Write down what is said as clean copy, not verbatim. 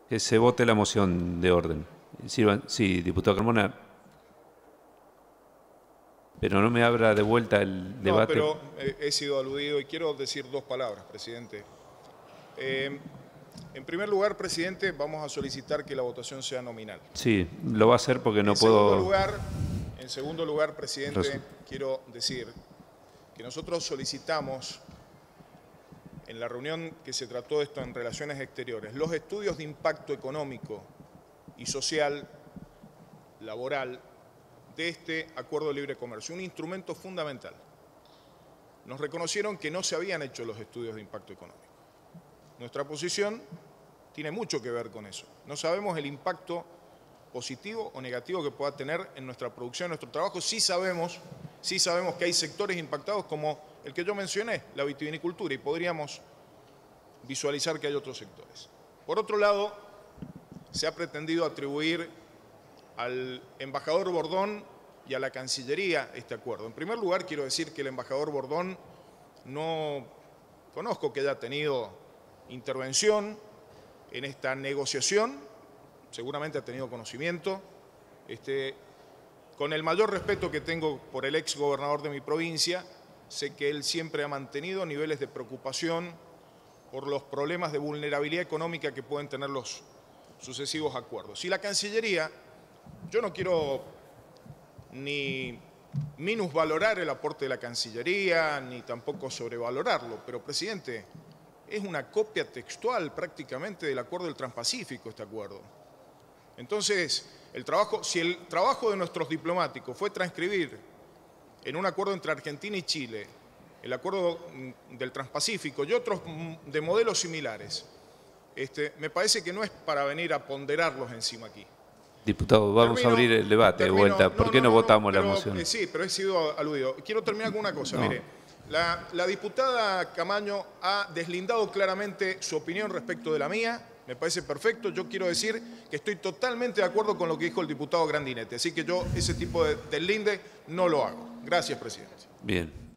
Que se vote la moción de orden. Sí, diputado Carmona. Pero no me abra de vuelta el debate. No, pero he sido aludido y quiero decir dos palabras, presidente. En primer lugar, presidente, vamos a solicitar que la votación sea nominal. Sí, lo va a hacer porque no puedo... En segundo lugar, presidente, quiero decir que nosotros solicitamos, en la reunión que se trató esto en Relaciones Exteriores, los estudios de impacto económico y social, laboral, de este acuerdo de libre comercio, un instrumento fundamental. Nos reconocieron que no se habían hecho los estudios de impacto económico. Nuestra posición tiene mucho que ver con eso. No sabemos el impacto positivo o negativo que pueda tener en nuestra producción, en nuestro trabajo. Sí sabemos que hay sectores impactados como el que yo mencioné, la vitivinicultura, y podríamos visualizar que hay otros sectores. Por otro lado, se ha pretendido atribuir al embajador Bordón y a la Cancillería este acuerdo. En primer lugar, quiero decir que el embajador Bordón no conozco que haya tenido intervención en esta negociación, seguramente ha tenido conocimiento. Con el mayor respeto que tengo por el ex gobernador de mi provincia, sé que él siempre ha mantenido niveles de preocupación por los problemas de vulnerabilidad económica que pueden tener los sucesivos acuerdos. Y la Cancillería, yo no quiero ni minusvalorar el aporte de la Cancillería, ni tampoco sobrevalorarlo, pero, presidente, es una copia textual prácticamente del Acuerdo del Transpacífico, este acuerdo. Entonces, si el trabajo de nuestros diplomáticos fue transcribir en un acuerdo entre Argentina y Chile el Acuerdo del Transpacífico y otros de modelos similares, me parece que no es para venir a ponderarlos encima aquí. Diputado, vamos a abrir el debate de vuelta. ¿Por qué no votamos la moción? Sí, pero he sido aludido. Quiero terminar con una cosa. No. Mire, la diputada Camaño ha deslindado claramente su opinión respecto de la mía. Me parece perfecto. Yo quiero decir que estoy totalmente de acuerdo con lo que dijo el diputado Grandinetti. Así que yo ese tipo de deslinde no lo hago. Gracias, presidente. Bien.